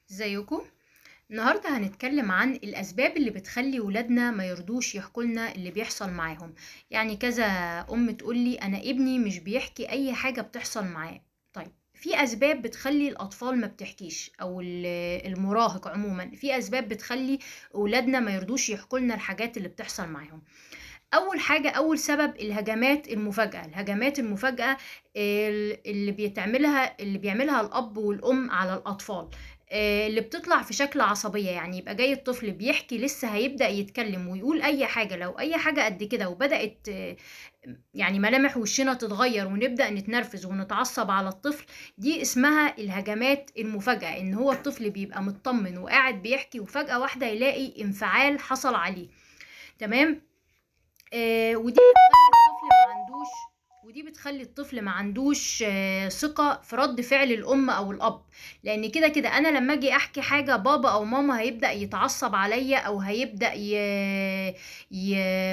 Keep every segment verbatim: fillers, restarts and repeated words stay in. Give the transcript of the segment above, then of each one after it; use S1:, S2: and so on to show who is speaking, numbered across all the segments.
S1: ازيكم؟ النهارده هنتكلم عن الاسباب اللي بتخلي ولادنا ما يرضوش يحكوا لنا اللي بيحصل معاهم. يعني كذا ام تقول لي انا ابني مش بيحكي اي حاجه بتحصل معاه. طيب، في اسباب بتخلي الاطفال ما بتحكيش، او ال- المراهق عموما في اسباب بتخلي ولادنا ما يرضوش يحكوا لنا الحاجات اللي بتحصل معاهم. اول حاجه، اول سبب الهجمات المفاجئه. الهجمات المفاجئه ال- اللي بيتعملها اللي بيعملها الاب والام على الاطفال، آه، اللي بتطلع في شكل عصبيه. يعني يبقى جاي الطفل بيحكي، لسه هيبدا يتكلم ويقول اي حاجه، لو اي حاجه قد كده وبدات آه، يعني ملامح وشنا تتغير ونبدا نتنرفز ونتعصب على الطفل، دي اسمها الهجمات المفاجئه. ان هو الطفل بيبقى مطمن وقاعد بيحكي، وفجاه واحده يلاقي انفعال حصل عليه. تمام. آه، ودي بتخلي الطفل ما عندوش ودي بتخلي الطفل ما عندوش آه، ثقة في رد فعل الأم أو الأب. لأن كده كده أنا لما أجي أحكي حاجة، بابا أو ماما هيبدأ يتعصب عليا، أو هيبدأ ي... ي...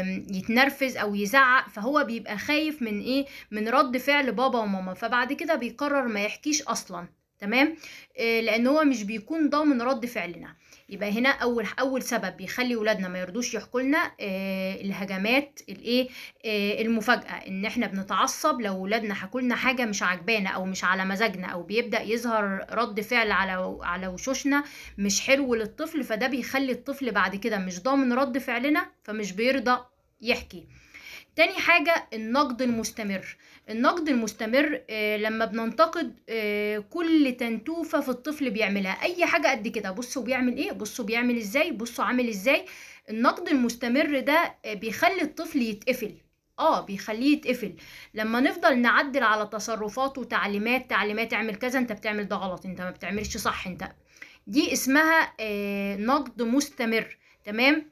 S1: يتنرفز أو يزعق. فهو بيبقى خايف من إيه؟ من رد فعل بابا وماما، فبعد كده بيقرر ما يحكيش أصلا. تمام. آه، لأن هو مش بيكون ضامن رد فعلنا. يبقى هنا اول اول سبب بيخلي ولادنا ما يرضوش يحكوا لنا آه الهجمات الايه آه المفاجاه. ان احنا بنتعصب لو ولادنا حكوا لنا حاجه مش عاجبانا او مش على مزاجنا، او بيبدا يظهر رد فعل على على وشوشنا مش حلو للطفل. فده بيخلي الطفل بعد كده مش ضامن رد فعلنا، فمش بيرضى يحكي. تاني حاجة النقد المستمر. النقد المستمر آه، لما بننتقد آه، كل تنتوفة في الطفل بيعملها، أي حاجة قد كده، بصوا بيعمل إيه، بصوا بيعمل إزاي، بصوا عامل إزاي. النقد المستمر ده آه، بيخلي الطفل يتقفل. اه بيخليه يتقفل. لما نفضل نعدل على تصرفاته، تعليمات تعليمات، اعمل كذا، انت بتعمل ده غلط، انت ما بتعملش صح، انت. دي اسمها آه، نقد مستمر. تمام.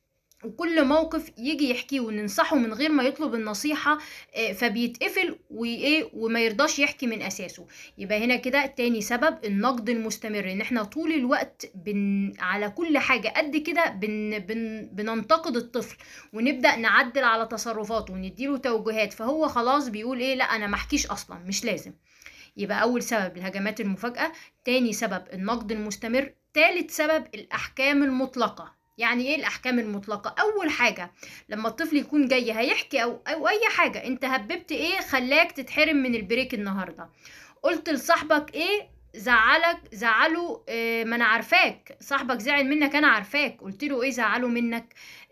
S1: وكل موقف يجي يحكيه وننصحه من غير ما يطلب النصيحة، آه، فبيتقفل وإيه وما يرضاش يحكي من أساسه. يبقى هنا كده تاني سبب النقد المستمر، إن إحنا طول الوقت بن على كل حاجة قد كده بن بن بننتقد الطفل، ونبدأ نعدل على تصرفاته ونديله توجيهات، فهو خلاص بيقول إيه، لا أنا محكيش أصلا، مش لازم. يبقى أول سبب الهجمات المفاجئة، تاني سبب النقد المستمر، تالت سبب الأحكام المطلقة. يعني ايه الأحكام المطلقة؟ أول حاجة لما الطفل يكون جاي هيحكي أو, أو أي حاجة، أنت هببت ايه خلاك تتحرم من البريك النهاردة، قلت لصاحبك ايه زعلك زعله، اه ما انا عارفاك، صاحبك زعل منك، انا عارفاك، قلت له ايه زعله منك،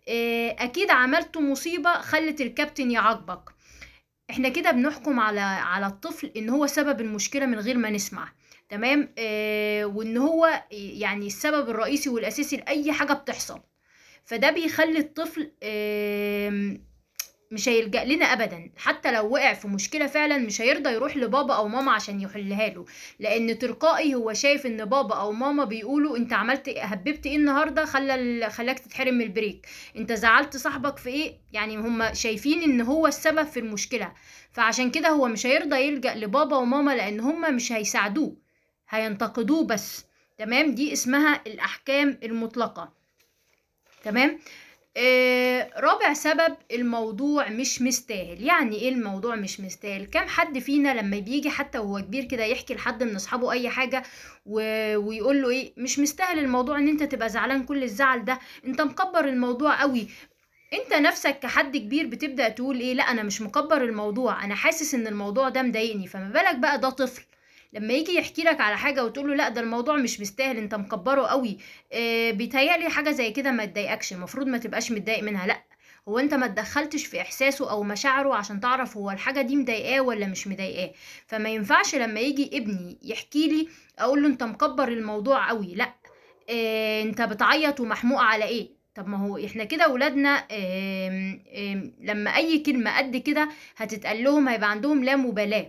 S1: اه اكيد عملت مصيبة خلت الكابتن يعاقبك. احنا كده بنحكم على على الطفل ان هو سبب المشكلة من غير ما نسمع. تمام. اه وان هو يعني السبب الرئيسي والاساسي لاي حاجة بتحصل. فده بيخلي الطفل آه مش هيلجأ لنا ابدا. حتى لو وقع في مشكلة فعلا مش هيرضى يروح لبابا او ماما عشان يحلها له، لان تلقائي هو شايف ان بابا او ماما بيقولوا انت عملت إيه- هببت ايه النهارده خلى ال- خلاك تتحرم من البريك، انت زعلت صاحبك في ايه. يعني هم شايفين ان هو السبب في المشكلة، فعشان كده هو مش هيرضى يلجأ لبابا وماما، لان هم مش هيساعدوه، هينتقدوه بس. تمام. دي اسمها الاحكام المطلقة. تمام. آه، رابع سبب الموضوع مش مستاهل. يعني ايه الموضوع مش مستاهل؟ كم حد فينا لما بيجي حتى وهو كبير كده يحكي لحد من اصحابه اي حاجة و... ويقول له ايه مش مستاهل الموضوع ان انت تبقى زعلان كل الزعل ده، انت مكبر الموضوع قوي. انت نفسك كحد كبير بتبدأ تقول ايه، لا انا مش مكبر الموضوع، انا حاسس ان الموضوع ده مضايقني. فما بالك بقى ده طفل لما يجي يحكي لك على حاجة وتقول له لا ده الموضوع مش مستاهل انت مكبره قوي. اه بيتهيألي حاجة زي كده ما تضايقكش، المفروض ما تبقاش متضايق منها. لا، هو انت ما تدخلتش في احساسه او مشاعره عشان تعرف هو الحاجة دي مضايقاه ولا مش مضايقاه. فما ينفعش لما يجي ابني يحكي لي اقول له انت مكبر الموضوع قوي. لا، اه انت بتعيط ومحموق على ايه؟ طب ما هو احنا كده ولادنا آم، آم، لما اي كلمة قد كده هتتقال لهم هيبقى عندهم لا مبالاة.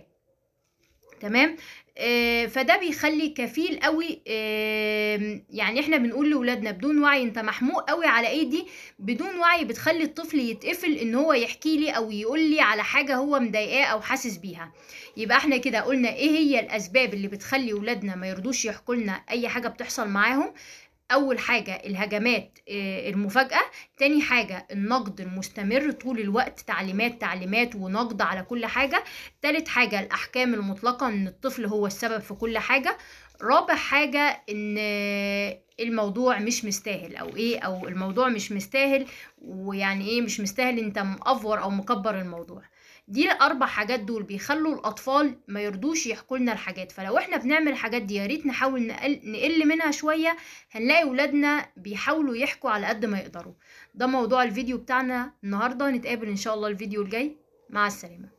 S1: تمام. آه، فده بيخلي كفيل قوي. آه، يعني احنا بنقول لولادنا بدون وعي انت محموق قوي على ايه، دي بدون وعي بتخلي الطفل يتقفل ان هو يحكي لي او يقول لي على حاجة هو مضايقاه او حاسس بيها. يبقى احنا كده قلنا ايه هي الاسباب اللي بتخلي ولادنا ما يرضوش يحكوا لنا اي حاجة بتحصل معاهم. اول حاجة الهجمات آه، المفاجئة. تاني حاجة النقد المستمر طول الوقت، تعليمات تعليمات ونقد على كل حاجة. تالت حاجة الاحكام المطلقة، ان الطفل هو السبب في كل حاجة. رابع حاجة ان الموضوع مش مستاهل او ايه، او الموضوع مش مستاهل، ويعني ايه مش مستاهل، انت مأفور او مكبر الموضوع. دي الاربع حاجات دول بيخلوا الاطفال ما يرضوش يحكوا لنا الحاجات. فلو احنا بنعمل الحاجات دي يا ريت نحاول نقل, نقل منها شوية، هنلاقي ولادنا بيحاولوا يحكوا على قد ما يقدروا. ده موضوع الفيديو بتاعنا النهاردة، نتقابل ان شاء الله الفيديو الجاي. مع السلامة.